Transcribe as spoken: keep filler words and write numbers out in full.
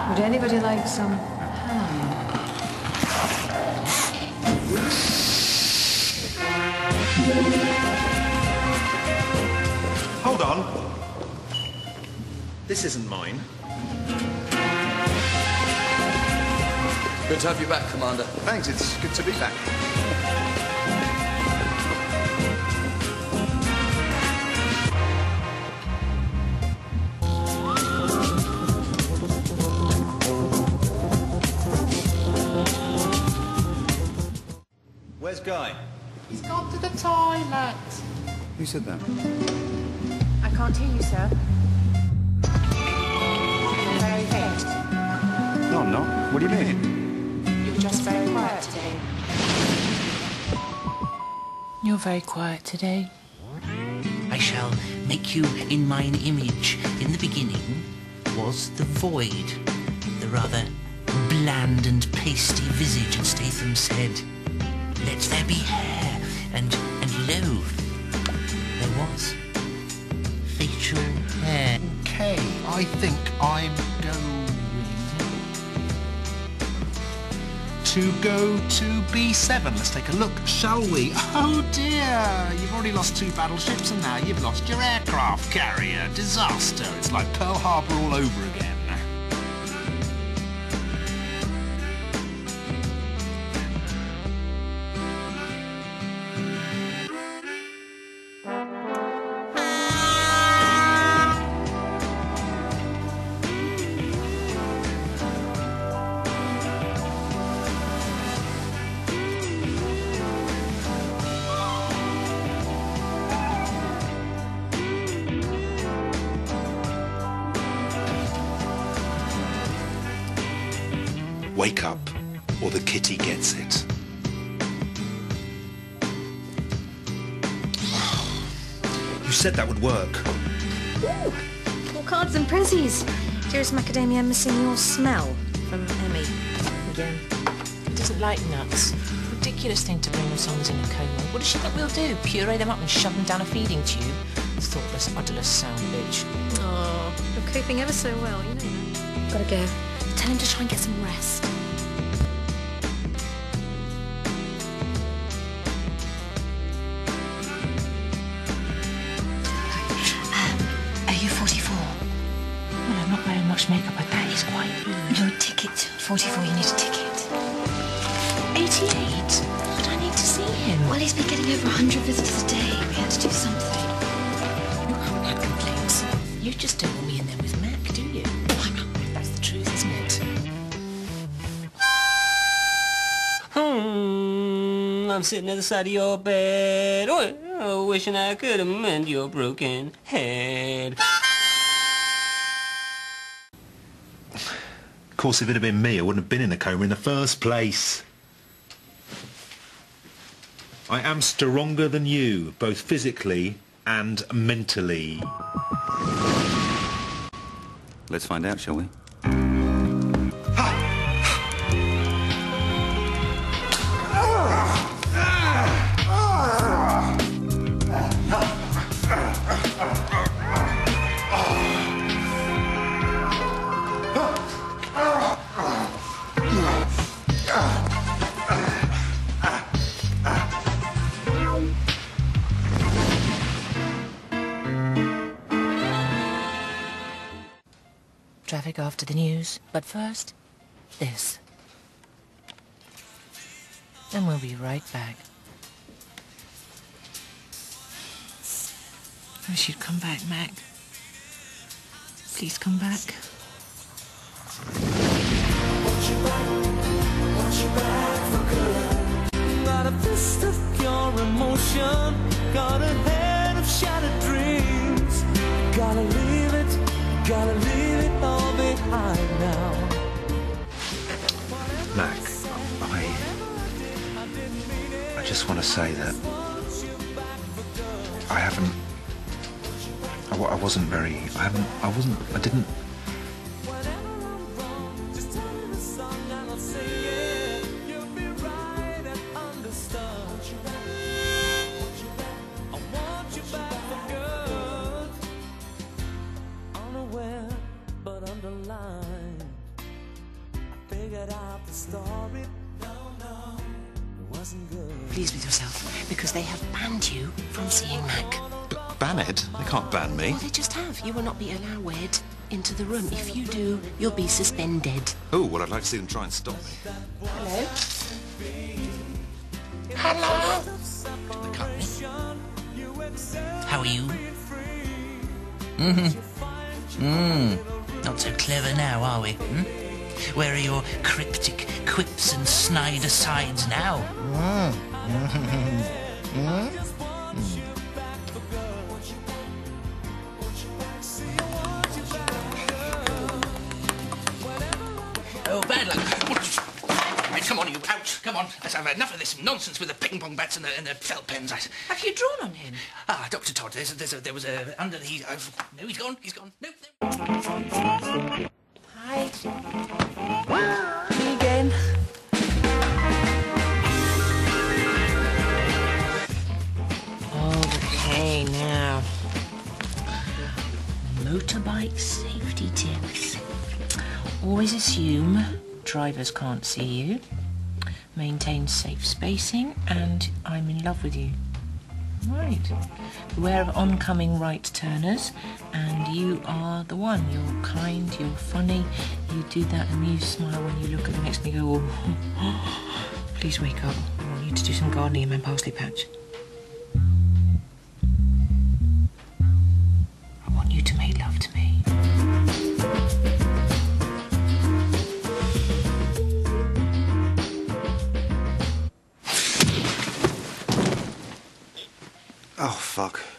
Would anybody like some ham? Hold on. This isn't mine. Good to have you back, Commander. Thanks, it's good to be back. Where's Guy? He's gone to the toilet. Who said that? I can't hear you, sir. You're very faint. No, I'm not. What do you mean? You're just very quiet today. You're very quiet today. I shall make you in mine image. In the beginning was the void, the rather bland and pasty visage, and Statham said, "Let there be hair," and, and lo, there was facial hair. Okay, I think I'm going to go to B seven. Let's take a look, shall we? Oh dear, you've already lost two battleships and now you've lost your aircraft carrier. Disaster. It's like Pearl Harbor all over again. Wake up, or the kitty gets it. You said that would work. Ooh, more cards and prezzies. Dearest Macadamia, missing your smell. From Emmy. Again. He doesn't like nuts. Ridiculous thing to bring us on as in a coma. What does she think we'll do? Puree them up and shove them down a feeding tube? Thoughtless, udderless sound bitch. Oh, you're coping ever so well, you know that. Gotta go. Tell him to try and get some rest. Um, are you forty-four? Well, I'm not wearing much makeup, but that is quite rude. Your ticket. forty-four, you need a ticket. eighty-eight? But I need to see him. Well, he's been getting over one hundred visitors a day. We had to do something. You haven't had complaints. You just don't want me in there with Mac, do you? That's the truth, isn't it? Hmm, I'm sitting at the side of your bed, oh, wishing I could mend your broken head. Of course, if it had been me, I wouldn't have been in a coma in the first place. I am stronger than you, both physically and mentally. Let's find out, shall we? Traffic after the news, but first, this. And we'll be right back. I wish you'd come back, Mac. Please come back. Got a fist of pure emotion, got a head of shattered dreams. Gotta leave it, gotta leave it all behind now. Mac, I... I just want to say that I haven't... I, wa- I wasn't very... I haven't... I wasn't... I didn't... But underline get out the story. No, no, it wasn't good. Please with yourself, because they have banned you from seeing Mac. B banned? They can't ban me. Well, they just have. You will not be allowed into the room. If you do, you'll be suspended. Oh, well, I'd like to see them try and stop me. Hello? Hello? They cut me. How are you? Mm-hmm. Mm. Not so clever now, are we? Hmm? Where are your cryptic quips and snide asides now? Mm. Mm. Mm. Oh, bad luck. Right, come on, you. Out. Come on. Let's have enough of this nonsense with the ping-pong bats and the, and the felt pens. Right. Have you drawn on him? Ah, Doctor Todd, there's a, there's a, there was a... Under the... Uh, no, he's gone. He's gone. No, no. Hi. Me again. Okay, now. Motorbike safety tips. Always assume drivers can't see you. Maintain safe spacing, and I'm in love with you. Right. Beware of oncoming right turners, and you are the one. You're kind, you're funny, you do that amused smile when you look at the next and you go, oh, please wake up. I want you to do some gardening in my parsley patch. I want you to make love to me. Oh, fuck.